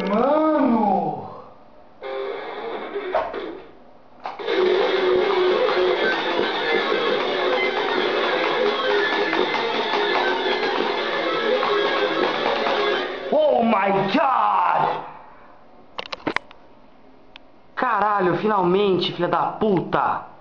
Mano! Oh my God! Caralho, finalmente, filha da puta!